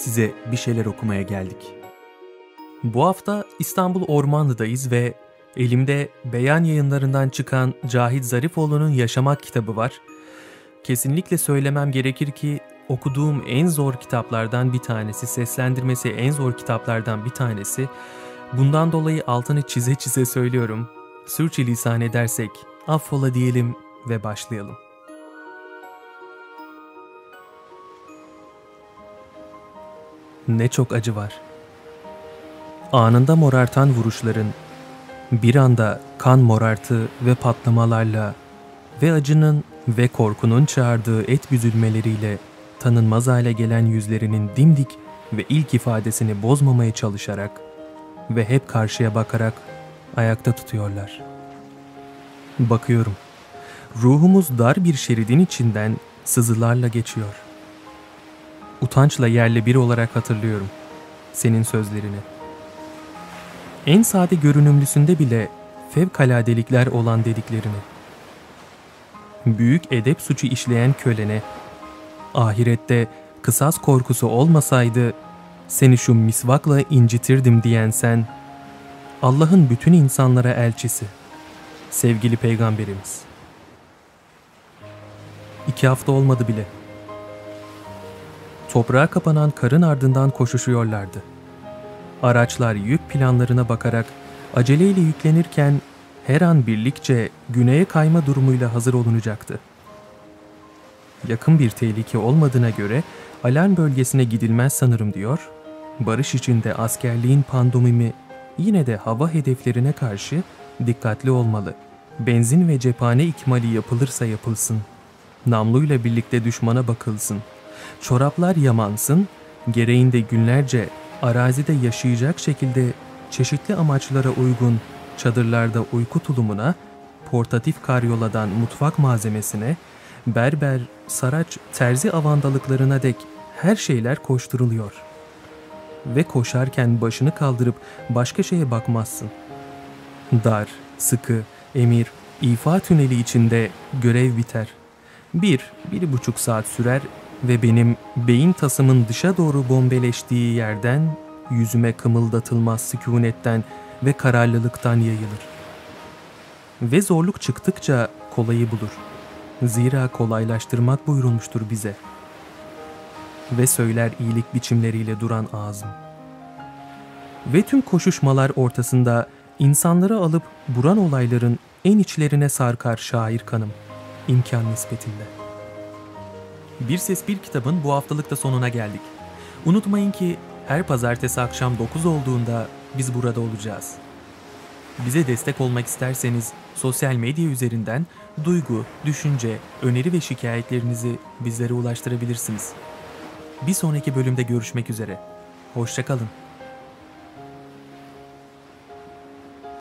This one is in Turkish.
size bir şeyler okumaya geldik. Bu hafta İstanbul Ormanlı'dayız ve elimde Beyan Yayınlarından çıkan Cahit Zarifoğlu'nun Yaşamak kitabı var. Kesinlikle söylemem gerekir ki okuduğum en zor kitaplardan bir tanesi, seslendirmesi en zor kitaplardan bir tanesi. Bundan dolayı altını çize çize söylüyorum. Sürçülisan edersek affola diyelim ve başlayalım. Ne çok acı var. Anında morartan vuruşların, bir anda kan morartı ve patlamalarla ve acının ve korkunun çağırdığı et büzülmeleriyle tanınmaz hale gelen yüzlerinin dimdik ve ilk ifadesini bozmamaya çalışarak ve hep karşıya bakarak ayakta tutuyorlar. Bakıyorum, ruhumuz dar bir şeridin içinden sızılarla geçiyor. Utançla yerle bir olarak hatırlıyorum senin sözlerini. En sade görünümlüsünde bile fevkaladelikler olan dediklerini. Büyük edep suçu işleyen kölene, ahirette kısas korkusu olmasaydı seni şu misvakla incitirdim diyen sen, Allah'ın bütün insanlara elçisi, sevgili peygamberimiz. 2 hafta olmadı bile. Toprağa kapanan karın ardından koşuşuyorlardı. Araçlar yük planlarına bakarak aceleyle yüklenirken her an birlikçe güneye kayma durumuyla hazır olunacaktı. Yakın bir tehlike olmadığına göre alarm bölgesine gidilmez sanırım diyor, barış içinde askerliğin pandomimi yine de hava hedeflerine karşı dikkatli olmalı. Benzin ve cephane ikmali yapılırsa yapılsın. Namluyla birlikte düşmana bakılsın. Çoraplar yamansın, gereğinde günlerce arazide yaşayacak şekilde çeşitli amaçlara uygun çadırlarda uyku tulumuna, portatif karyoladan mutfak malzemesine, berber, saraç, terzi avandalıklarına dek her şeyler koşturuluyor. Ve koşarken başını kaldırıp başka şeye bakmazsın. Dar, sıkı, emir, ifa tüneli içinde görev biter. 1-1,5 saat sürer ve benim beyin tasımın dışa doğru bombeleştiği yerden yüzüme kımıldatılmaz sükunetten ve kararlılıktan yayılır. Ve zorluk çıktıkça kolayı bulur. Zira kolaylaştırmak buyurulmuştur bize. Ve söyler iyilik biçimleriyle duran ağzım. Ve tüm koşuşmalar ortasında insanları alıp buran olayların en içlerine sarkar şair kanım, imkan nispetinde. Bir Ses Bir Kitabın bu haftalık da sonuna geldik. Unutmayın ki her pazartesi akşam 9 olduğunda biz burada olacağız. Bize destek olmak isterseniz sosyal medya üzerinden duygu, düşünce, öneri ve şikayetlerinizi bizlere ulaştırabilirsiniz. Bir sonraki bölümde görüşmek üzere. Hoşça kalın.